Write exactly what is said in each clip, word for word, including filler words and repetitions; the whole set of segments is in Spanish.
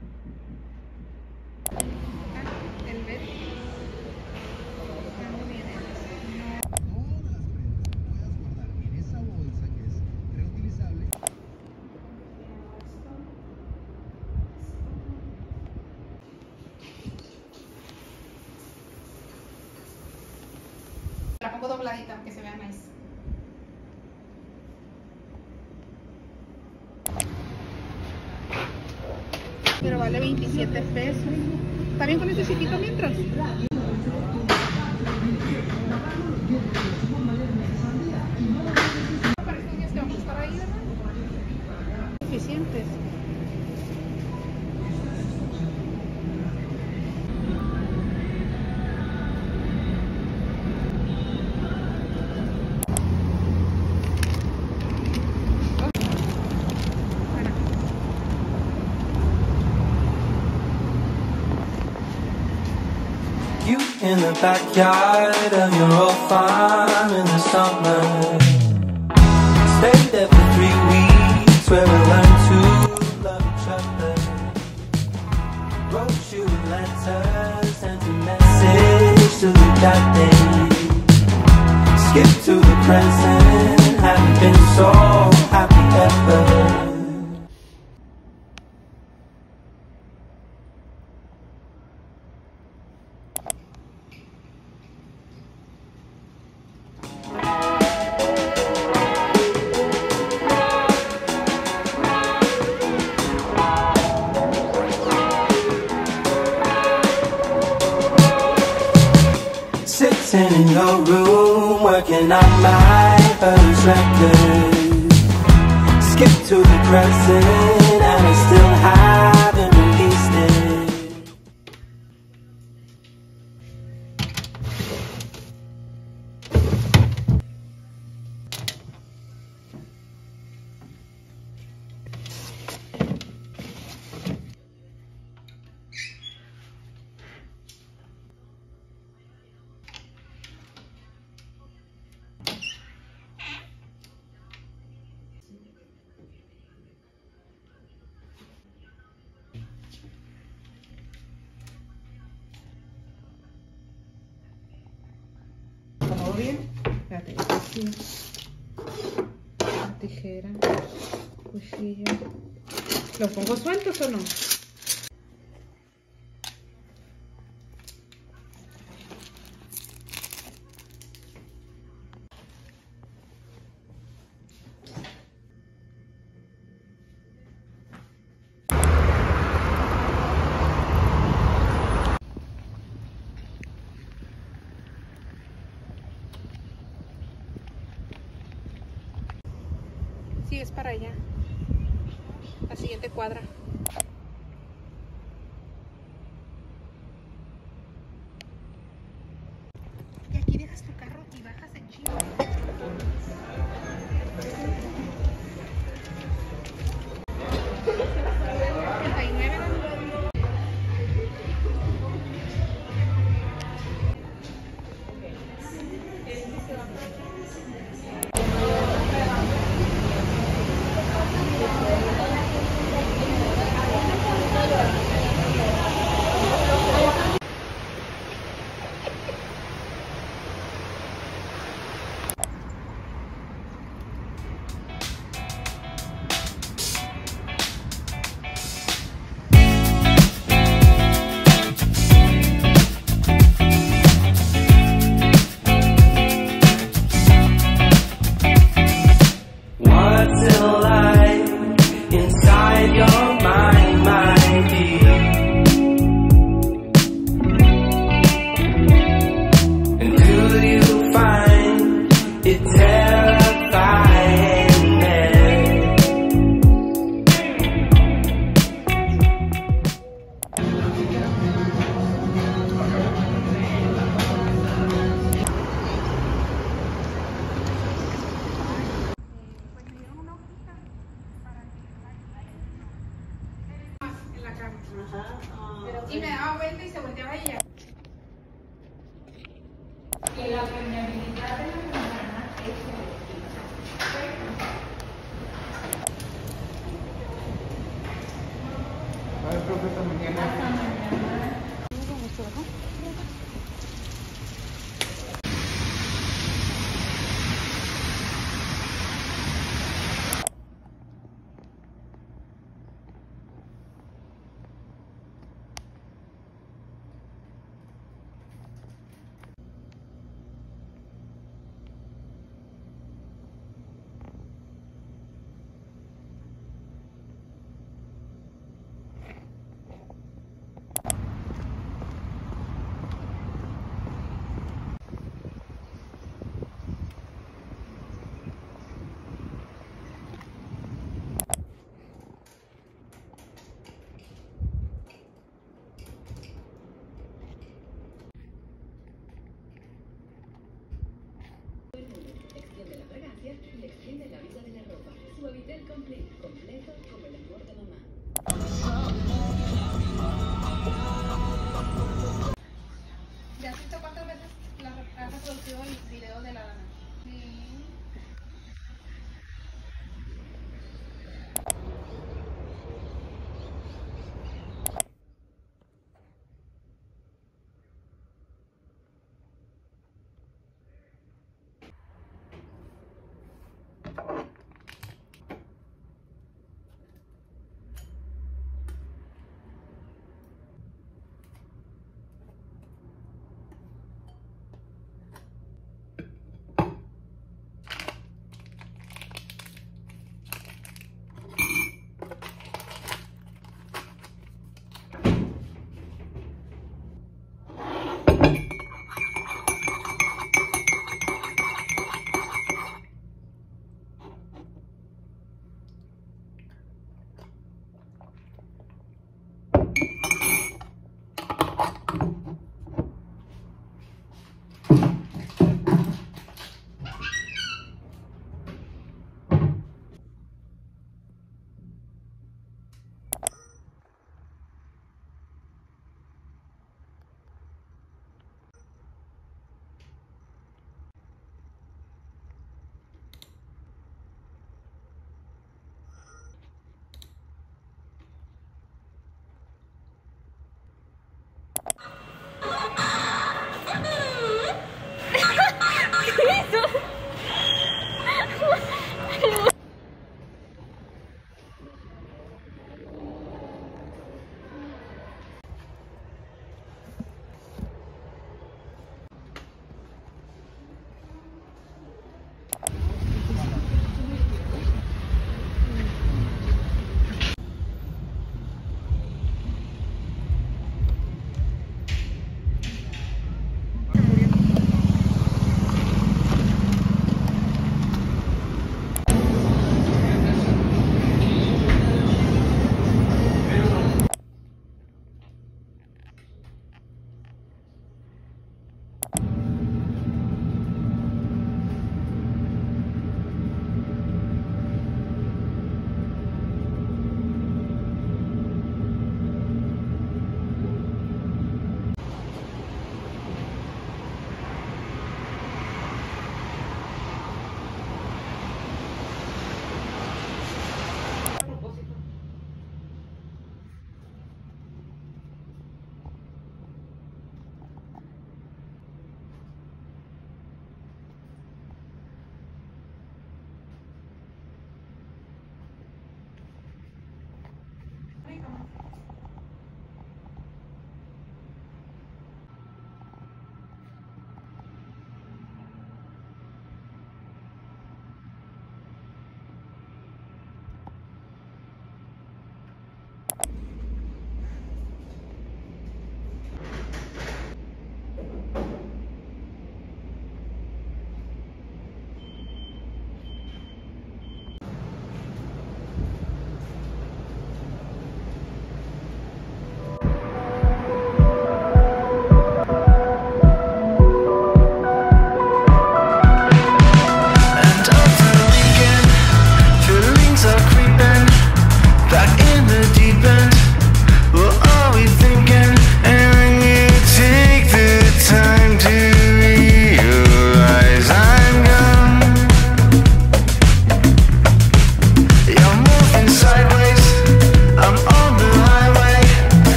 El ver. La pongo dobladita, aunque se vea más. Pero vale veintisiete pesos. ¿Está bien con este chiquito mientras? Parecen días que vamos a estar ahí, ¿verdad? Suficientes. You in the backyard of your old farm in the summer. Stayed there for three weeks where we learned to love each other. Wrote you letters, sent a message to the that day. Skip to the present, haven't been so happy ever. Sitting in your room, working on my first record. Skip to the present, and I still haven't released it. ¿Todo bien? Espérate, aquí. Tijera, cuchillo. ¿Los pongo sueltos o no? Sí, es para allá. La siguiente cuadra. Y aquí dejas tu carro y bajas en chingo. treinta y nueve. Y me daba vuelta y se volteaba ella. Que la permeabilidad de la membrana es selectiva. hasta mañana. Hasta mañana. Extiende la fragancia y extiende la vida de la ropa. Suavitel Complete, completo como el amor de mamá. ¿Ya has visto cuántas veces la has reproducido el video de la Dana? Sí.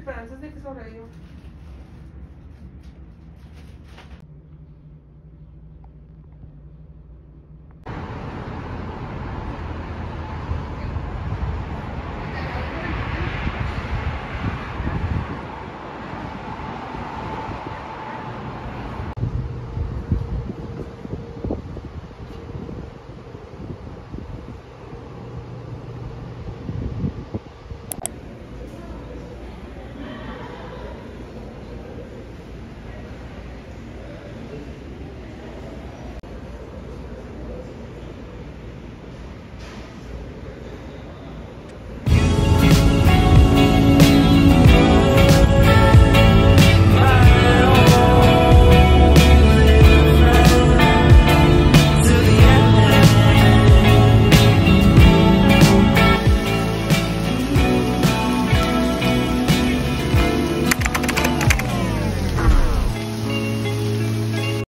esperanzas de que sobreviva.